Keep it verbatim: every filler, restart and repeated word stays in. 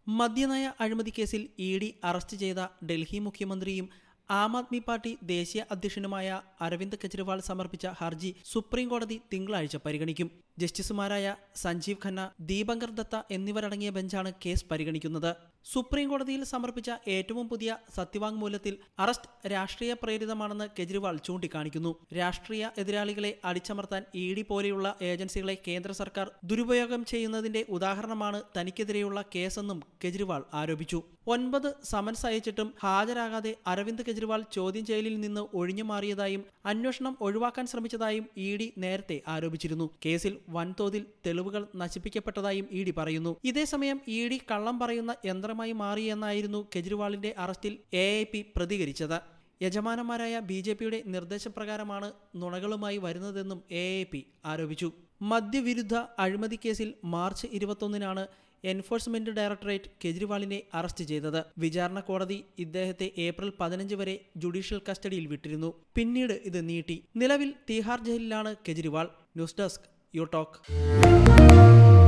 മദ്യനയ അഴിമതി കേസിൽ E D arrest ചെയ്ത ഡൽഹി മുഖ്യമന്ത്രിയും ആം ആദ്മി പാർട്ടി ദേശീയ അധ്യക്ഷനുമായ അരവിന്ദ് കെജ്രിവാൾ സമർപ്പിച്ച ഹർജി സുപ്രീം കോടതി തിങ്കളാഴ്ച പരിഗണിക്കും. ജസ്റ്റിസുമാരായ സഞ്ജീവ് ഖന്ന, ദീപങ്കർ ദത്ത എന്നിവരടങ്ങിയ ബെഞ്ചാണ് കേസ് പരിഗണിക്കുന്നത്. സുപ്രീം കോടതിയിൽ സമർപ്പിച്ച ഏറ്റവും പുതിയ സത്യവാങ്മൂലത്തിൽ അറസ്റ്റ് രാഷ്ട്രീയ പ്രേരിതമാണെന്ന് കെജ്രിവാൾ ചൂണ്ടിക്കാണിക്കുന്നു. രാഷ്ട്രീയ എതിരാളികളെ അടിച്ചമർത്താൻ ഇ ഡി പോലെയുള്ള ഏജൻസികളെ കേന്ദ്ര സർക്കാർ ദുരുപയോഗം ചെയ്യുന്നതിന്റെ ഉദാഹരണമാണ് തനിക്കെതിരെയുള്ള കേസെന്നും കെജ്രിവാൾ ആരോപിച്ചു. ഒൻപത് സമൻസ് അയച്ചിട്ടും ഹാജരാകാതെ അരവിന്ദ് കെജ്രിവാൾ ചോദ്യം ചെയ്യലിൽ നിന്ന് ഒഴിഞ്ഞു മാറിയതായും അന്വേഷണം ഒഴിവാക്കാൻ ശ്രമിച്ചതായും ഇ ഡി നേരത്തെ ആരോപിച്ചിരുന്നു. കേസിൽ വൻതോതിൽ തെളിവുകൾ നശിപ്പിക്കപ്പെട്ടതായും ഇ ഡി പറയുന്നു. ഇതേസമയം ഇ ഡി കള്ളം പറയുന്ന യന്ത്രമായി മാറിയെന്നായിരുന്നു കെജ്രിവാളിന്റെ അറസ്റ്റിൽ എ എ പി പ്രതികരിച്ചത്. യജമാനന്മാരായ ബി ജെ പിയുടെ നിർദ്ദേശപ്രകാരമാണ് നുണകളുമായി വരുന്നതെന്നും എ എ പി ആരോപിച്ചു. മദ്യവിരുദ്ധ അഴിമതി കേസിൽ മാർച്ച് ഇരുപത്തൊന്നിനാണ് എൻഫോഴ്സ്മെന്റ് ഡയറക്ടറേറ്റ് കെജ്രിവാളിനെ അറസ്റ്റ് ചെയ്തത്. വിചാരണ കോടതി ഇദ്ദേഹത്തെ ഏപ്രിൽ പതിനഞ്ച് വരെ ജുഡീഷ്യൽ കസ്റ്റഡിയിൽ വിട്ടിരുന്നു. പിന്നീട് ഇത് നീട്ടി. നിലവിൽ തീഹാർ ജയിലിലാണ് Kejriwal. News desk U talk.